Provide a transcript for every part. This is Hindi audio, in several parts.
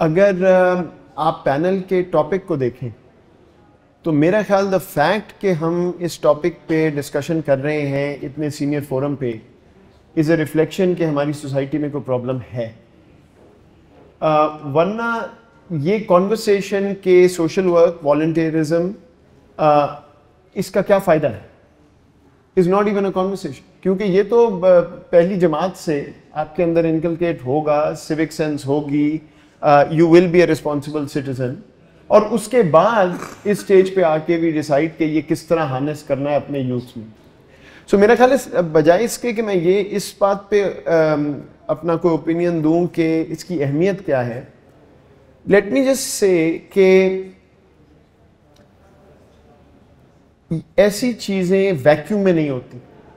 अगर आप पैनल के टॉपिक को देखें तो मेरा ख्याल द फैक्ट कि हम इस टॉपिक पे डिस्कशन कर रहे हैं इतने सीनियर फोरम पे इज़ अ रिफ्लेक्शन कि हमारी सोसाइटी में कोई प्रॉब्लम है। वरना ये कॉन्वर्सेशन के सोशल वर्क वॉलंटियरिज्म इसका क्या फ़ायदा है? Is not even a conversation, क्योंकि ये तो पहली जमात से आपके अंदर इनकलकेट होगा, सिविक सेंस होगी, you will be a responsible citizen, और उसके बाद इस स्टेज पे आके भी डिसाइड कि ये किस तरह हार्नेस करना है अपने यूथ में। सो मेरा ख्याल है बजाय इसके कि मैं ये इस बात पे अपना कोई ओपिनियन दूं कि इसकी अहमियत क्या है, लेट मी जस्ट से कि ऐसी चीजें वैक्यूम में नहीं होती।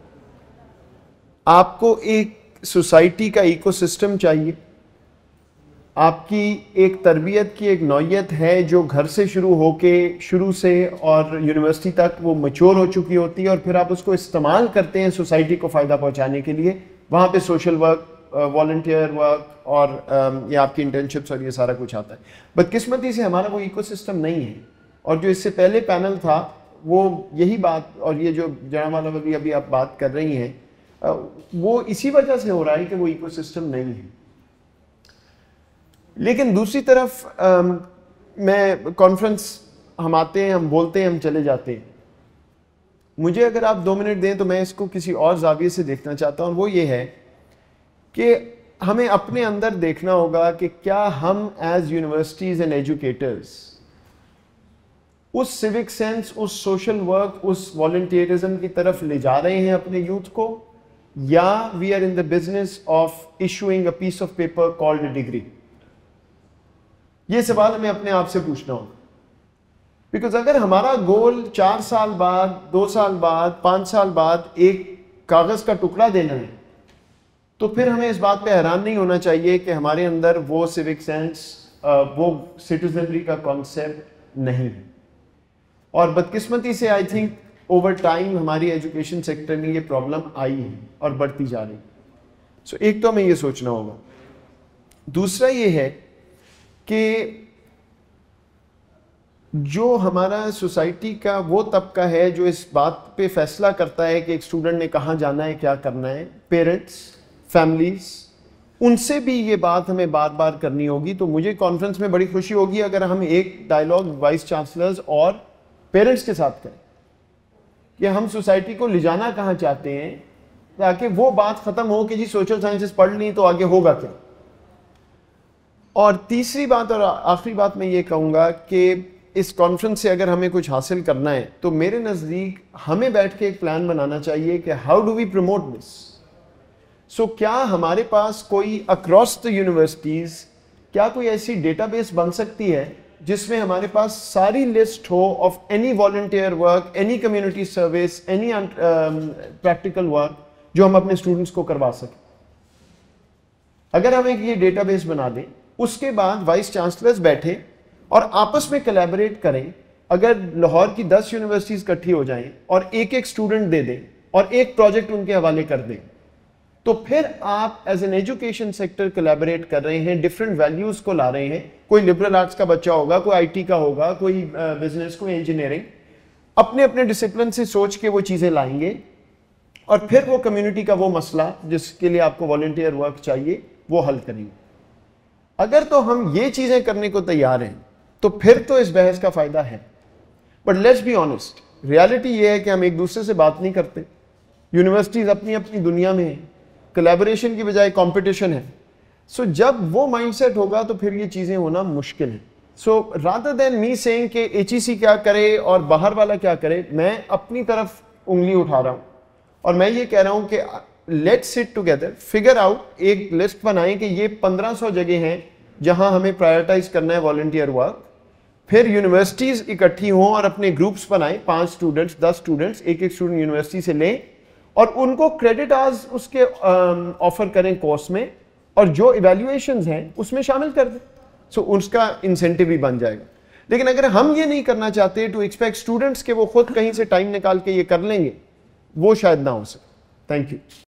आपको एक सोसाइटी का इकोसिस्टम चाहिए, आपकी एक तरबियत की एक नौयत है जो घर से शुरू से और यूनिवर्सिटी तक वो मैच्योर हो चुकी होती है, और फिर आप उसको इस्तेमाल करते हैं सोसाइटी को फ़ायदा पहुंचाने के लिए। वहाँ पे सोशल वर्क, वॉलंटियर वर्क और ये आपकी इंटर्नशिप्स और ये सारा कुछ आता है। बदकिस्मती से हमारा वो इकोसिस्टम नहीं है, और जो इससे पहले पैनल था वो यही बात, और ये जो जनाब वाली अभी आप बात कर रही हैं वो इसी वजह से हो रहा है कि वो इकोसिस्टम नहीं है। लेकिन दूसरी तरफ मैं कॉन्फ्रेंस हम आते हैं, हम बोलते हैं, हम चले जाते हैं। मुझे अगर आप 2 मिनट दें तो मैं इसको किसी और जाविये से देखना चाहता हूँ। वो ये है कि हमें अपने अंदर देखना होगा कि क्या हम एज यूनिवर्सिटीज एंड एजुकेटर्स उस सिविक सेंस, उस सोशल वर्क, उस वॉलंटियरिज्म की तरफ ले जा रहे हैं अपने यूथ को, या we are in the business of issuing a piece of paper called a degree. ये सवाल हमें अपने आप से पूछना होगा। बिकॉज अगर हमारा गोल 4 साल बाद, 2 साल बाद, 5 साल बाद एक कागज का टुकड़ा देना है, तो फिर हमें इस बात पे हैरान नहीं होना चाहिए कि हमारे अंदर वो सिविक सेंस, वो सिटीजनरी का कॉन्सेप्ट नहीं है। और बदकिस्मती से आई थिंक ओवर टाइम हमारी एजुकेशन सेक्टर में ये प्रॉब्लम आई है और बढ़ती जा रही है। सो एक तो हमें ये सोचना होगा। दूसरा ये है कि जो हमारा सोसाइटी का वो तबका है जो इस बात पे फैसला करता है कि एक स्टूडेंट ने कहाँ जाना है, क्या करना है, पेरेंट्स, फैमिलीज, उनसे भी ये बात हमें बार बार करनी होगी। तो मुझे कॉन्फ्रेंस में बड़ी खुशी होगी अगर हम एक डायलॉग वाइस चांसलर्स और पेरेंट्स के साथ करें कि हम सोसाइटी को ले जाना कहाँ चाहते हैं, ताकि वो बात खत्म हो कि जी सोशल साइंसेस पढ़ ली तो आगे होगा क्या। और तीसरी बात और आखिरी बात मैं ये कहूँगा कि इस कॉन्फ्रेंस से अगर हमें कुछ हासिल करना है तो मेरे नज़दीक हमें बैठ के एक प्लान बनाना चाहिए कि how do we promote this. So क्या हमारे पास कोई अक्रॉस द यूनिवर्सिटीज़ क्या कोई ऐसी डेटाबेस बन सकती है जिसमें हमारे पास सारी लिस्ट हो of any volunteer work, any community service, any practical work जो हम अपने स्टूडेंट्स को करवा सकें। अगर हम एक ये डेटाबेस बना दें, उसके बाद वाइस चांसलर्स बैठे और आपस में कोलैबोरेट करें। अगर लाहौर की 10 यूनिवर्सिटीज इकट्ठी हो जाएं और एक स्टूडेंट दे दें और एक प्रोजेक्ट उनके हवाले कर दें, तो फिर आप as an education sector collaborate कर रहे हैं, डिफरेंट वैल्यूज को ला रहे हैं। कोई लिबरल आर्ट्स का बच्चा होगा, कोई आईटी का होगा, कोई बिजनेस, कोई इंजीनियरिंग, अपने अपने डिसिप्लिन से सोच के वो चीजें लाएंगे, और फिर वो कम्युनिटी का वो मसला जिसके लिए आपको वॉलंटियर वर्क चाहिए वो हल करेंगे। अगर तो हम ये चीजें करने को तैयार हैं तो फिर तो इस बहस का फायदा है। But let's be honest, reality ये है कि हम एक दूसरे से बात नहीं करते। यूनिवर्सिटीज अपनी अपनी दुनिया में है, कोलैबोरेशन की बजाय कंपटीशन है। सो जब वो माइंडसेट होगा तो फिर ये चीजें होना मुश्किल है। So rather than me saying कि एचईसी क्या करे और बाहर वाला क्या करे, मैं अपनी तरफ उंगली उठा रहा हूं और मैं ये कह रहा हूं कि let's sit together, figure out, एक लिस्ट बनाएं कि ये 1500 जगह हैं जहां हमें प्रायोरिटाइज करना है वॉलंटियर वर्क। फिर यूनिवर्सिटीज इकट्ठी हों और अपने ग्रुप्स बनाएं, 5 स्टूडेंट्स, 10 स्टूडेंट्स, एक स्टूडेंट यूनिवर्सिटी से लें और उनको क्रेडिट आज उसके ऑफर करें कोर्स में, और जो इवैल्यूएशंस हैं उसमें शामिल कर दें। सो उसका इंसेंटिव भी बन जाएगा। लेकिन अगर हम ये नहीं करना चाहते टू एक्सपेक्ट स्टूडेंट्स के वो खुद कहीं से टाइम निकाल के ये कर लेंगे, वो शायद ना हो सके। Thank you.